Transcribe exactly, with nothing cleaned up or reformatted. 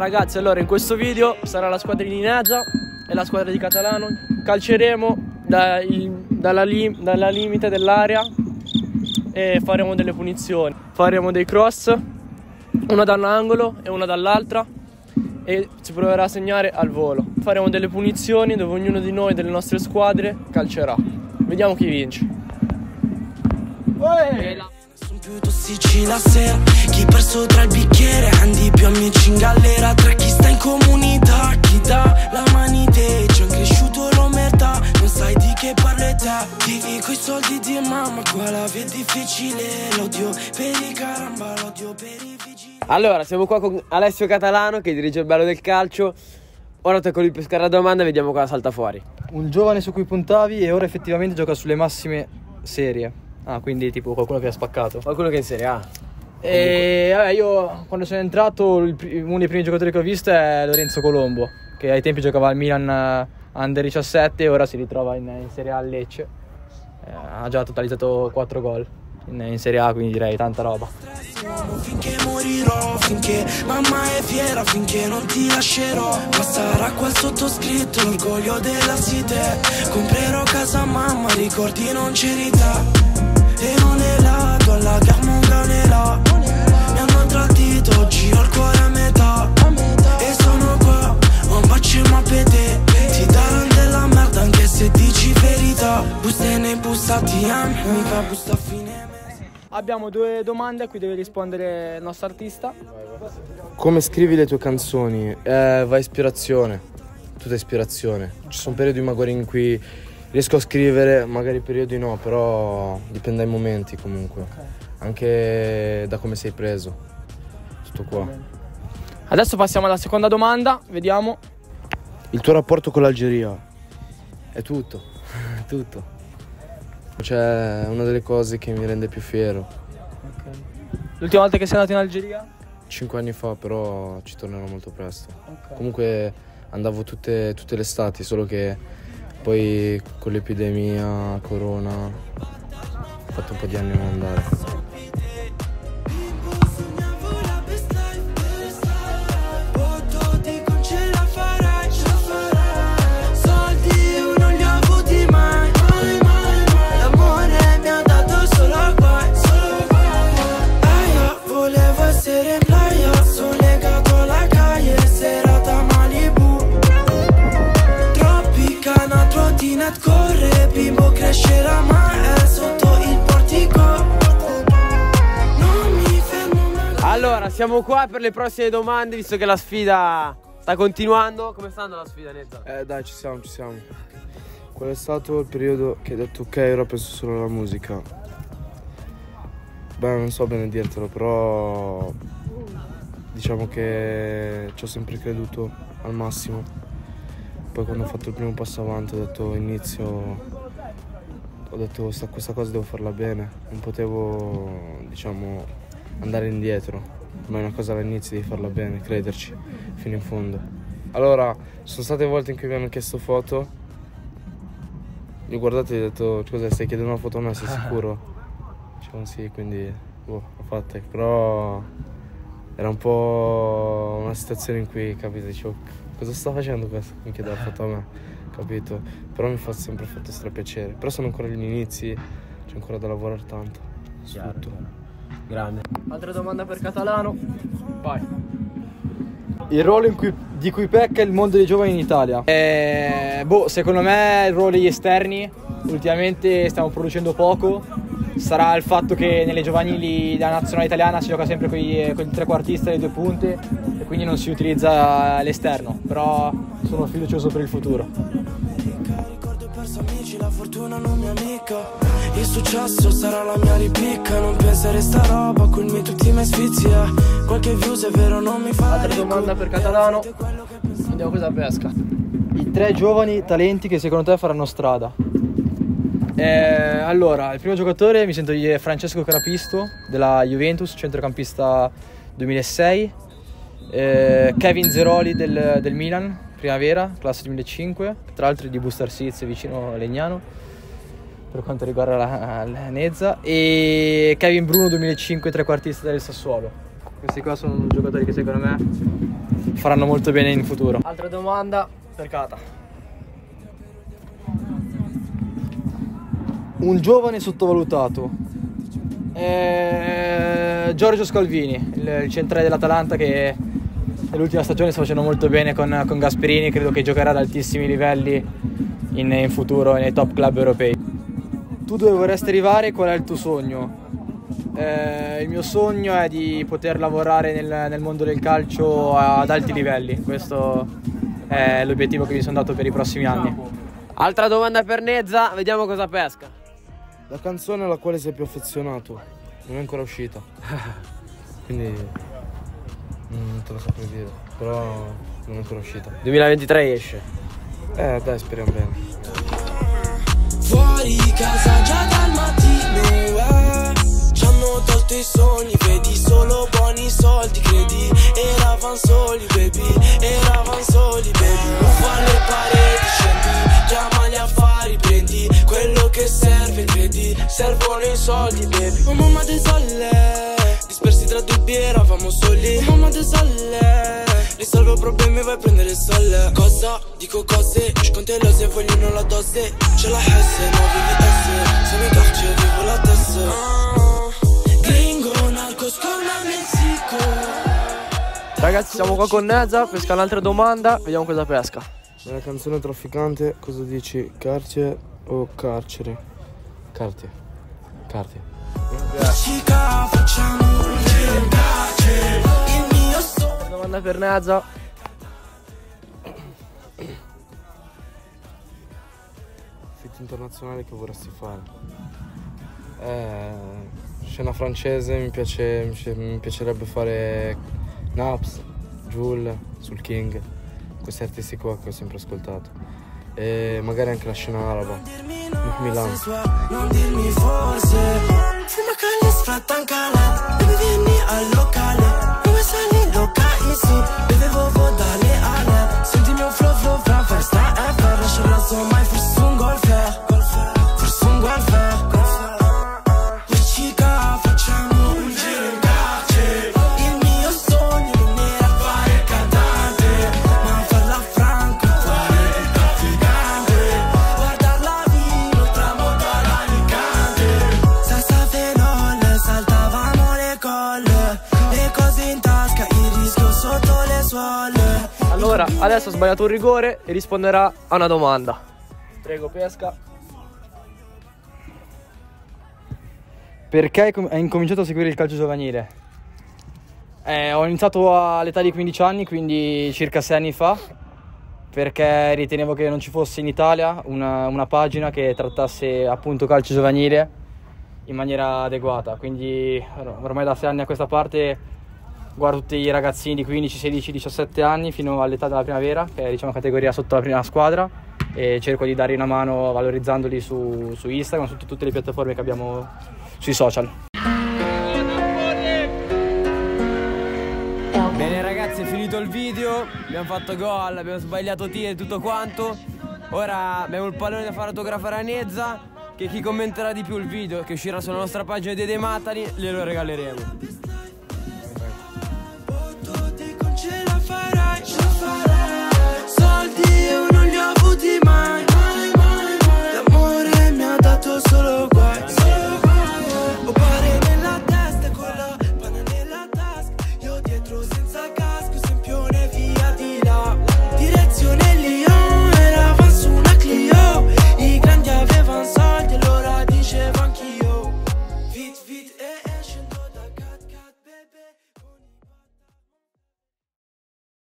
Ragazzi, allora in questo video sarà la squadra di Neza e la squadra di Catalano. Calceremo dai, dalla, li, dalla limite dell'area e faremo delle punizioni. Faremo dei cross, una da un angolo e una dall'altra, e si proverà a segnare al volo. Faremo delle punizioni dove ognuno di noi, delle nostre squadre, calcerà. Vediamo chi vince. Uè! Sono più tossici la sera, chi perso tra il bicchiere, andi più amici in galera. Tra chi sta in comunità, chi dà la mani te, ci han cresciuto l'omertà, non sai di che parli te. Vivi coi soldi di mamma, qua la vita è difficile, l'odio per i caramba, l'odio per i vigili. Allora, siamo qua con Alessio Catalano che dirige il bello del calcio. Ora tocca lui pescare la domanda e vediamo cosa salta fuori. Un giovane su cui puntavi e ora effettivamente gioca sulle massime serie. Ah, quindi tipo qualcuno che ha spaccato. Qualcuno che è in Serie A. E vabbè, io quando sono entrato il, uno dei primi giocatori che ho visto è Lorenzo Colombo, che ai tempi giocava al Milan Under diciassette e ora si ritrova in, in Serie A a Lecce. Eh, ha già totalizzato quattro gol in, in Serie A, quindi direi tanta roba. Finché morirò, finché mamma è fiera, finché non ti lascerò. Ma sarà quel sottoscritto, l'orgoglio della site. Comprerò casa mamma, ricordi non c'erità. E non è là, con la Carmonga non è là. Mi hanno tradito, oggi ho il cuore a metà. E sono qua, ho un bacio ma per te. Ti daranno della merda anche se dici verità. Buste nei bussati, mica busta a fine mese. Abbiamo due domande a cui deve rispondere il nostro artista. Come scrivi le tue canzoni? Eh, va ispirazione, tutta ispirazione. Ci sono periodi magari in cui riesco a scrivere, magari periodi no, però dipende dai momenti comunque. Okay. Anche da come sei preso. Tutto qua. Adesso passiamo alla seconda domanda, vediamo. Il tuo rapporto con l'Algeria? È tutto, è tutto. Cioè, è una delle cose che mi rende più fiero. Okay. L'ultima volta che sei andato in Algeria? Cinque anni fa, però ci tornerò molto presto. Okay. Comunque andavo tutte, tutte le estati, solo che poi con l'epidemia, corona, ho fatto un po' di anni a non andare. Corre, bimbo crescerà ma è sotto il portico. Non mi fermo mai. Allora, siamo qua per le prossime domande, visto che la sfida sta continuando. Come sta andando la sfida, Neza? Eh dai, ci siamo, ci siamo. Qual è stato il periodo che hai detto ok, ora penso solo alla musica? Beh, non so bene dirtelo, però diciamo che ci ho sempre creduto al massimo. Poi quando ho fatto il primo passo avanti ho detto inizio, ho detto questa, questa cosa devo farla bene, non potevo, diciamo, andare indietro, ma è una cosa all'inizio devi farla bene, crederci fino in fondo. Allora, sono state volte in cui mi hanno chiesto foto, io guardate e ho detto scusa, stai chiedendo una foto a me, sei sicuro? Dicevano sì, quindi boh, l'ho fatta, però era un po' una situazione in cui, capito, dicevo cosa sta facendo questo? Mi chiede la foto a me, capito? Però mi fa sempre fatto strapiacere. Però sono ancora agli inizi, c'è ancora da lavorare tanto. Su tutto. Grande. Altra domanda per Catalano. Vai. Il ruolo in cui, di cui pecca il mondo dei giovani in Italia? Eh, boh, secondo me il ruolo degli esterni. Ultimamente stiamo producendo poco. Sarà il fatto che nelle giovanili della nazionale italiana si gioca sempre con il trequartista e le due punte e quindi non si utilizza l'esterno, però sono fiducioso per il futuro. Ricordo perso amici, la fortuna non mi amica. Il successo sarà la mia ripicca. Non pensare sta roba, colmi tutti i miei sfizi. Qualche views è vero non mi fa. Altra domanda per Catalano. Vediamo cosa pesca. I tre giovani talenti che secondo te faranno strada? Eh, allora, il primo giocatore mi sento di Francesco Carapisto della Juventus, centrocampista duemilasei. eh, Kevin Zeroli del, del Milan, primavera, classe duemilacinque, tra l'altro di Busto Arsizio vicino a Legnano per quanto riguarda la, la Nezza, e Kevin Bruno duemilacinque, trequartista del Sassuolo. Questi qua sono giocatori che secondo me faranno molto bene in futuro. Altra domanda per Cata. Un giovane sottovalutato. Eh, Giorgio Scalvini, il, il centrale dell'Atalanta, che nell'ultima stagione sta facendo molto bene con, con Gasperini. Credo che giocherà ad altissimi livelli in, in futuro nei top club europei. Tu dove vorresti arrivare? Qual è il tuo sogno? Eh, il mio sogno è di poter lavorare nel, nel mondo del calcio ad alti livelli. Questo è l'obiettivo che mi sono dato per i prossimi anni. Altra domanda per Nezza, vediamo cosa pesca. La canzone alla quale sei più affezionato non è ancora uscita, quindi non te lo saprei dire, però non è ancora uscita. duemilaventitré esce. Eh dai, speriamo bene. Fuori casa già dal mattino, eh. Ci hanno tolto i sogni, vedi solo buoni soldi, credi? Eravan soli, baby, eravan soli, baby. Uffa alle pareti, scendi, chiama gli affari, prendi quello che serve, credi? Servono i soldi, baby. Oh mamma de solle, dispersi tra dubbi eravamo soli. Oh mamma de solle, risolvo problemi, vai a prendere il sole. Cosa? Dico cose, je conte le se vogliono la dose. C'è la S, no vivi S, se mi cacci vivo la testa. Gringo, narcos con la Messico. Ragazzi, siamo qua con Nezza, pesca un'altra domanda, vediamo cosa pesca. Nella canzone Trafficante cosa dici? Cartier o carcere? Cartier. Cartier. Chica, facciamo un giro in carcere. Il mio sogno. Domanda per Nezza. Fit internazionale che vorresti fare? Eh, scena francese, mi, piace, mi, piace, mi piacerebbe fare Naps, Jul, sul King, questi artisti qua che ho sempre ascoltato. E magari anche la scena araba, Milano. Non dirmi forse, fuma calle sfratta in cala, dove vieni al locale, dove sali locali, sì, bevevo vodale ale, senti il mio flow flow fra festa e per lasciare la sua mai forse un golfer, forse un golfer. Chica, facciamo un giro in carcere, il mio sogno non era fare il cantante, ma farla franco, fare il trafficante, guardarla vino tramonto all'alicante, senza fenole saltavamo le colle, le cose in tasca, il rischio sotto le suole. Allora, adesso ha sbagliato un rigore e risponderà a una domanda. Prego, pesca. Perché hai incominciato a seguire il calcio giovanile? Eh, ho iniziato all'età di quindici anni, quindi circa sei anni fa, perché ritenevo che non ci fosse in Italia una, una pagina che trattasse appunto calcio giovanile in maniera adeguata. Quindi ormai da sei anni a questa parte guardo tutti i ragazzini di quindici, sedici, diciassette anni fino all'età della primavera, che è diciamo categoria sotto la prima squadra, e cerco di dare una mano valorizzandoli su, su Instagram, su tutte le piattaforme che abbiamo sui social. Bene ragazzi, è finito il video, abbiamo fatto gol, abbiamo sbagliato tiri e tutto quanto. Ora abbiamo il pallone da fare autografare a Nezza, che chi commenterà di più il video che uscirà sulla nostra pagina di Dei Matali glielo regaleremo.